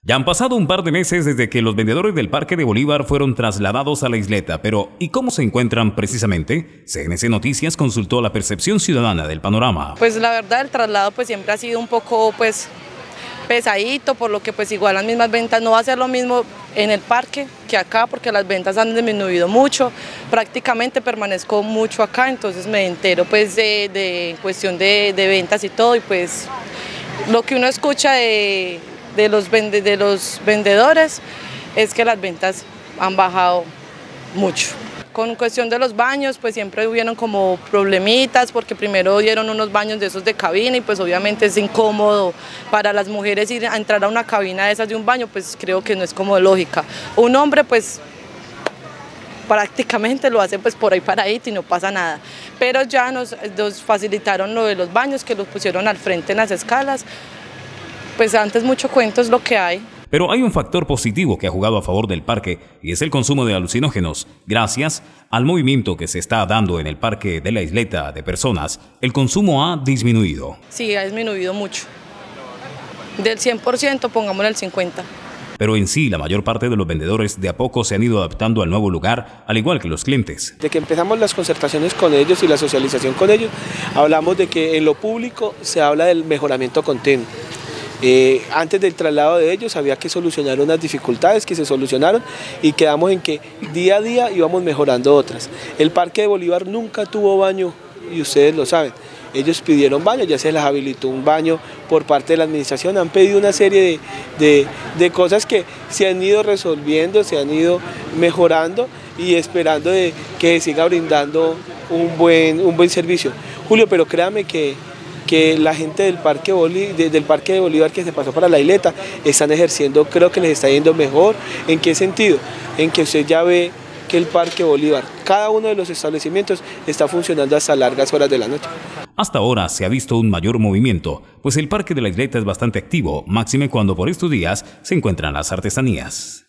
Ya han pasado un par de meses desde que los vendedores del Parque de Bolívar fueron trasladados a la isleta, pero ¿y cómo se encuentran precisamente? CNC Noticias consultó la percepción ciudadana del panorama. Pues la verdad el traslado pues siempre ha sido un poco pesadito, por lo que pues igual las mismas ventas no va a ser lo mismo en el parque que acá, porque las ventas han disminuido mucho, prácticamente permanezco mucho acá, entonces me entero pues de cuestión de ventas y todo, y pues lo que uno escucha de los vendedores es que las ventas han bajado mucho. Con cuestión de los baños, pues siempre hubieron como problemitas, porque primero dieron unos baños de esos de cabina y pues obviamente es incómodo para las mujeres ir a entrar a una cabina de esas de un baño, pues creo que no es como lógica. Un hombre pues prácticamente lo hace pues por ahí paradito y no pasa nada, pero ya nos facilitaron lo de los baños, que los pusieron al frente en las escalas. Pues antes mucho cuento es lo que hay. Pero hay un factor positivo que ha jugado a favor del parque y es el consumo de alucinógenos. Gracias al movimiento que se está dando en el parque de la isleta de personas, el consumo ha disminuido. Sí, ha disminuido mucho. Del 100% pongámosle el 50%. Pero en sí, la mayor parte de los vendedores de a poco se han ido adaptando al nuevo lugar, al igual que los clientes. De que empezamos las concertaciones con ellos y la socialización con ellos, hablamos de que en lo público se habla del mejoramiento continuo. Antes del traslado de ellos había que solucionar unas dificultades que se solucionaron y quedamos en que día a día íbamos mejorando otras. El Parque de Bolívar nunca tuvo baño y ustedes lo saben. Ellos pidieron baño, ya se les habilitó un baño por parte de la administración, han pedido una serie de cosas que se han ido resolviendo, se han ido mejorando y esperando de que siga brindando un buen servicio. Julio, pero créame que la gente del Parque de Bolívar que se pasó para la isleta están ejerciendo, creo que les está yendo mejor. ¿En qué sentido? En que usted ya ve que el Parque Bolívar, cada uno de los establecimientos está funcionando hasta largas horas de la noche. Hasta ahora se ha visto un mayor movimiento, pues el Parque de la Isleta es bastante activo, máxime cuando por estos días se encuentran las artesanías.